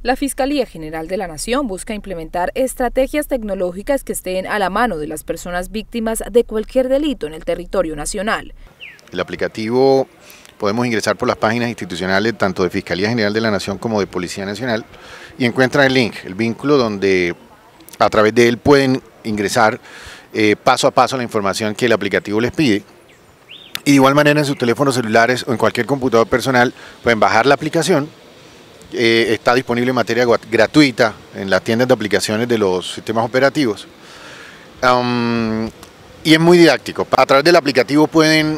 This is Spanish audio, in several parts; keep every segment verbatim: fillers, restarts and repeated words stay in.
La Fiscalía General de la Nación busca implementar estrategias tecnológicas que estén a la mano de las personas víctimas de cualquier delito en el territorio nacional. El aplicativo podemos ingresar por las páginas institucionales tanto de Fiscalía General de la Nación como de Policía Nacional y encuentran el link, el vínculo donde a través de él pueden ingresar eh, paso a paso la información que el aplicativo les pide. Y de igual manera en sus teléfonos celulares o en cualquier computador personal pueden bajar la aplicación. Eh, está disponible en materia gratuita en las tiendas de aplicaciones de los sistemas operativos. Um, y es muy didáctico. A través del aplicativo pueden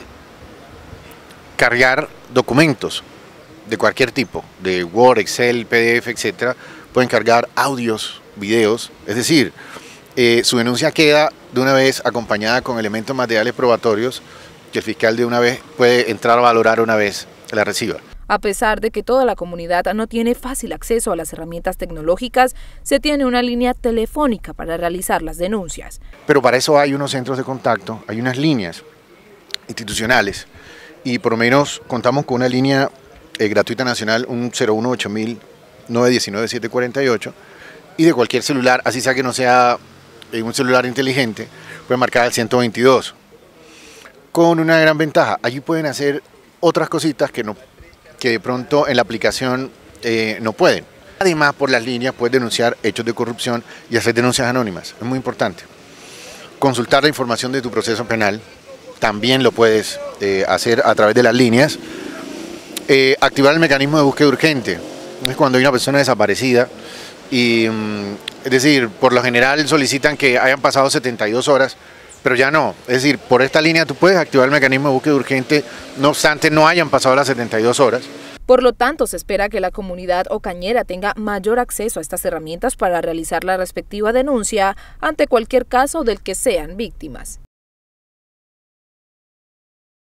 cargar documentos de cualquier tipo, de Word, Excel, P D F, etcétera. Pueden cargar audios, videos, es decir, eh, su denuncia queda de una vez acompañada con elementos materiales probatorios que el fiscal de una vez puede entrar a valorar una vez la reciba. A pesar de que toda la comunidad no tiene fácil acceso a las herramientas tecnológicas, se tiene una línea telefónica para realizar las denuncias. Pero para eso hay unos centros de contacto, hay unas líneas institucionales y por lo menos contamos con una línea eh, gratuita nacional, un cero uno ocho mil, nueve uno nueve, siete cuatro ocho, y de cualquier celular, así sea que no sea eh, un celular inteligente, pueden marcar el ciento veintidós. Con una gran ventaja, allí pueden hacer otras cositas que no que de pronto en la aplicación eh, no pueden. Además, por las líneas puedes denunciar hechos de corrupción y hacer denuncias anónimas, es muy importante. Consultar la información de tu proceso penal, también lo puedes eh, hacer a través de las líneas. Eh, activar el mecanismo de búsqueda urgente, es cuando hay una persona desaparecida y, es decir, por lo general solicitan que hayan pasado setenta y dos horas, pero ya no, es decir, por esta línea tú puedes activar el mecanismo de búsqueda urgente, no obstante no hayan pasado las setenta y dos horas. Por lo tanto, se espera que la comunidad ocañera tenga mayor acceso a estas herramientas para realizar la respectiva denuncia ante cualquier caso del que sean víctimas.